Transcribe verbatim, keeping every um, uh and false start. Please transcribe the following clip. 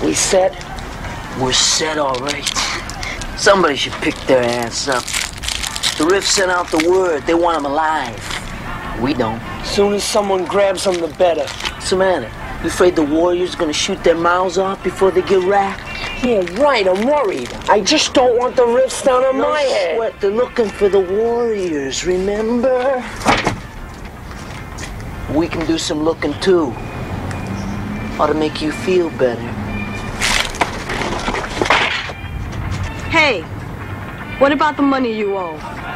We set? We're set, all right. Somebody should pick their ass up. The Riff sent out the word. They want them alive. We don't. Soon as someone grabs them, the better. What's the matter? You afraid the Warriors gonna shoot their mouths off before they get racked? Yeah, right, I'm worried. I just don't want the Riffs down on No my head. sweat. They're looking for the Warriors, remember? We can do some looking, too. Ought to make you feel better. Hey, what about the money you owe?